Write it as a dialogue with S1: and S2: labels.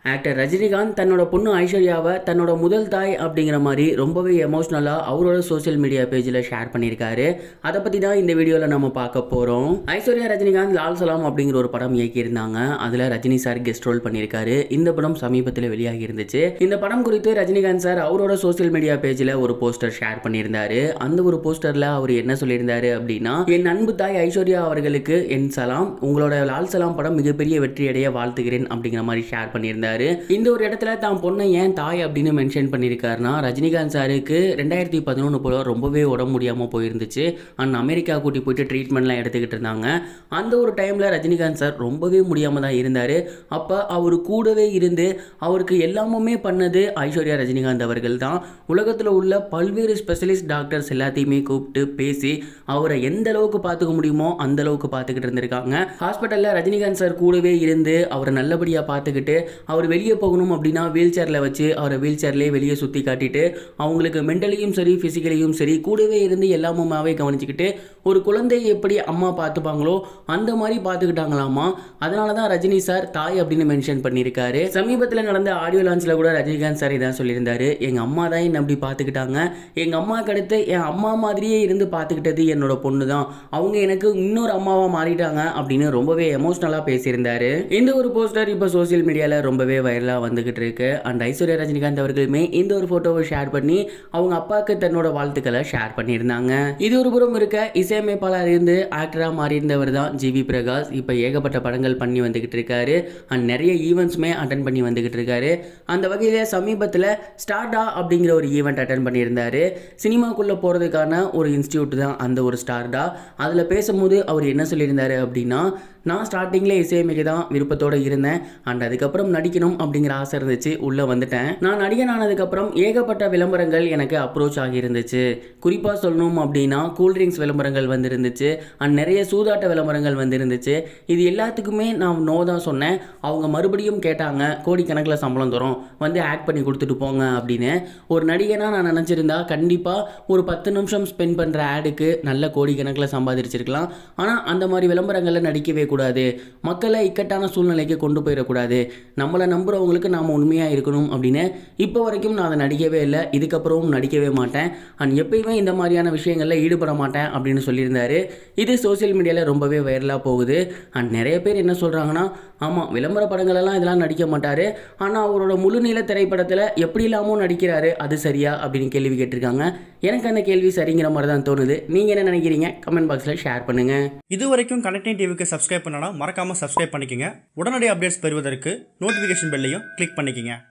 S1: Actor Rajinikanth தன்னோட பொண்ணு ஐஸ்வர்யாவை தன்னோட முதல் தாய் அப்படிங்கிற மாதிரி ரொம்பவே எமோஷ்னலாக அவரோட சோஷியல் மீடியா பேஜில் ஷேர் பண்ணியிருக்காரு. அதை பற்றி தான் இந்த வீடியோவில் நம்ம பார்க்க போகிறோம். ஐஸ்வர்யா ரஜினிகாந்த் லால் சலாம் அப்படிங்கிற ஒரு படம் இயக்கியிருந்தாங்க. அதில் ரஜினி சார் கெஸ்ட் ரோல் பண்ணியிருக்காரு. இந்த படம் சமீபத்தில் வெளியாகி இருந்துச்சு. இந்த படம் குறித்து ரஜினிகாந்த் சார் அவரோட சோஷியல் மீடியா பேஜில் ஒரு போஸ்டர் ஷேர் பண்ணியிருந்தாரு. அந்த ஒரு போஸ்டரில் அவர் என்ன சொல்லியிருந்தாரு அப்படின்னா, என் அன்பு தாய் ஐஸ்வர்யா அவர்களுக்கு என் சலாம், உங்களோட லால் சலாம் படம் மிகப்பெரிய வெற்றியடைய வாழ்த்துகிறேன் அப்படிங்கிற மாதிரி ஷேர் பண்ணியிருந்தாரு. இந்த ஒரு இடத்துல தான் பொண்ணை ஏன் தாய் அப்படின்னு மென்ஷன் பண்ணியிருக்காருன்னா, ரஜினிகாந்த் சாருக்கு 2011 போல ரொம்பவே உடம்பு முடியாமல் போயிருந்துச்சு. அண்ட் அமெரிக்கா கூட்டி போயிட்டு ட்ரீட்மெண்ட்லாம் எடுத்துக்கிட்டு இருந்தாங்க. அந்த ஒரு டைமில் ரஜினிகாந்த் சார் ரொம்பவே முடியாமல் தான் இருந்தார். அப்போ அவர் கூடவே இருந்து அவருக்கு எல்லாமே பண்ணது ஐஸ்வர்யா ரஜினிகாந்த் அவர்கள் தான். உலகத்தில் உள்ள பல்வேறு ஸ்பெஷலிஸ்ட் டாக்டர்ஸ் எல்லாத்தையுமே கூப்பிட்டு பேசி அவரை எந்த அளவுக்கு பார்த்துக்க முடியுமோ அந்த அளவுக்கு பார்த்துக்கிட்டு இருந்திருக்காங்க. ஹாஸ்பிட்டலில் ரஜினிகாந்த் சார் கூடவே இருந்து அவரை நல்லபடியாக பார்த்துக்கிட்டு அவர் வெளியே போகணும் அப்படின்னா வீல் சேரில் வச்சு அவரை வீல் சேர்லேயே வெளியே சுற்றி காட்டிட்டு அவங்களுக்கு மென்டலியும் சரி ஃபிசிக்கலியும் சரி கூடவே இருந்து எல்லாமுமாவே கவனிச்சுக்கிட்டு ஒரு குழந்தையை எப்படி அம்மா பார்த்துப்பாங்களோ அந்த மாதிரி பார்த்துக்கிட்டாங்களாமா. அதனால தான் ரஜினி சார் தாய் அப்படின்னு மென்ஷன் பண்ணியிருக்காரு. சமீபத்தில் நடந்த ஆடியோ லான்ச்சில் கூட ரஜினிகாந்த் சார் இதான் சொல்லியிருந்தாரு, எங்கள் அம்மா தான் என்னை அப்படி பார்த்துக்கிட்டாங்க, எங்கள் அம்மாவுக்கு அடுத்து என் அம்மா மாதிரியே இருந்து பார்த்துக்கிட்டது என்னோட பொண்ணு தான், அவங்க எனக்கு இன்னொரு அம்மாவாக மாறிட்டாங்க அப்படின்னு ரொம்பவே எமோஷ்னலாக பேசியிருந்தாரு. இந்த ஒரு போஸ்டர் இப்போ சோசியல் மீடியாவில் ரொம்பவே வைரலாக வந்துகிட்டு இருக்கு. அண்ட் ஐஸ்வர்யா ரஜினிகாந்த் அவர்களுமே இந்த ஒரு போட்டோவை ஷேர் பண்ணி அவங்க அப்பாவுக்கு தன்னோட வாழ்த்துக்களை ஷேர் பண்ணியிருந்தாங்க. இது ஒரு புறம் இருக்க, இசையமைப்பாளர் இருந்து ஆக்டராக மாறியிருந்தவர் தான் ஜிவி பிரகாஷ். இப்போ ஏகப்பட்ட படங்கள் பண்ணி வந்துகிட்டு இருக்காரு. அண்ட் நிறைய ஈவெண்ட்ஸுமே அட்டன் பண்ணி வந்துகிட்டு இருக்காரு. அந்த வகையில் சமீபத்தில் ஸ்டார்டா அப்படிங்கிற ஒரு ஈவெண்ட் அட்டன் பண்ணியிருந்தாரு. சினிமாக்குள்ளே போகிறதுக்கான ஒரு இன்ஸ்டியூட் தான் அந்த ஒரு ஸ்டார்டா. அதில் பேசும்போது அவர் என்ன சொல்லியிருந்தாரு அப்படின்னா, நான் ஸ்டார்டிங்கில் இசையமைக்க தான் விருப்பத்தோடு இருந்தேன். அண்ட் அதுக்கப்புறம் நடிக்கணும் அப்படிங்கிற ஆசை இருந்துச்சு, உள்ளே வந்துட்டேன். நான் நடிகன் ஆனதுக்கப்புறம் ஏகப்பட்ட விளம்பரங்கள் எனக்கு அப்ரோச் ஆகியிருந்துச்சு. குறிப்பாக சொல்லணும் அப்படின்னா கூல்ட்ரிங்க்ஸ் விளம்பரங்கள் வந்துருந்துச்சு. அண்ட் நிறைய சூதாட்ட விளம்பரங்கள் வந்துருந்துச்சு. இது எல்லாத்துக்குமே நான் நோ தான் சொன்னேன். அவங்க மறுபடியும் கேட்டாங்க, கோடிக்கணக்கில் சம்பளம் தரோம், வந்து ஆக்ட் பண்ணி கொடுத்துட்டு போங்க அப்படின்னு. ஒரு நடிகனாக நான் நினச்சிருந்தா கண்டிப்பாக ஒரு 10 நிமிஷம் ஸ்பெண்ட் பண்ணுற ஆடுக்கு நல்ல கோடிக்கணக்கில் சம்பாதிச்சிருக்கலாம். ஆனால் அந்த மாதிரி விளம்பரங்களில் நடிக்கவே கூடாது. மக்களை இக்கட்டான சூழ்நிலைக்கு கொண்டு போயிடக்கூடாது. நம்மளை நம்புறவங்களுக்கு நாம் உண்மையாக இருக்கணும் அப்படின்னு இப்போ வரைக்கும் நான் அதை நடிக்கவே இல்லை, இதுக்கப்புறமும் நடிக்கவே மாட்டேன். அண்ட் எப்பயுமே இந்த மாதிரியான விஷயங்களில் ஈடுபட மாட்டேன் அப்படின்னு சொல்லியிருந்தாரு. இது சோசியல் மீடியாவில் ரொம்பவே வைரலாக போகுது. அண்ட் நிறைய பேர் என்ன சொல்கிறாங்கன்னா, ஆமாம் விளம்பர படங்களெல்லாம் இதெல்லாம் நடிக்க மாட்டார், ஆனால் அவரோட முழுநீள திரைப்படத்தில் எப்படி இல்லாமல் நடிக்கிறாரு, அது சரியா அப்படின்னு கேள்வி கேட்டிருக்காங்க. எனக்கு அந்த கேள்வி சரிங்கிற மாதிரி தான் தோணுது. நீங்கள் என்ன நினைக்கிறீங்க? கமெண்ட் பாக்ஸில் ஷேர் பண்ணுங்கள்.
S2: இது வரைக்கும் கனெக்டிங் டிவிக்கு சப்ஸ்கிரைப் பண்ணனா மறக்காமல் சப்ஸ்கிரைப் பண்ணிக்கங்க. உடனடி அப்டேட்ஸ் பெறுவதற்கு நோட்டிஃபிகேஷன் பெல்லையும் கிளிக் பண்ணிக்கங்க.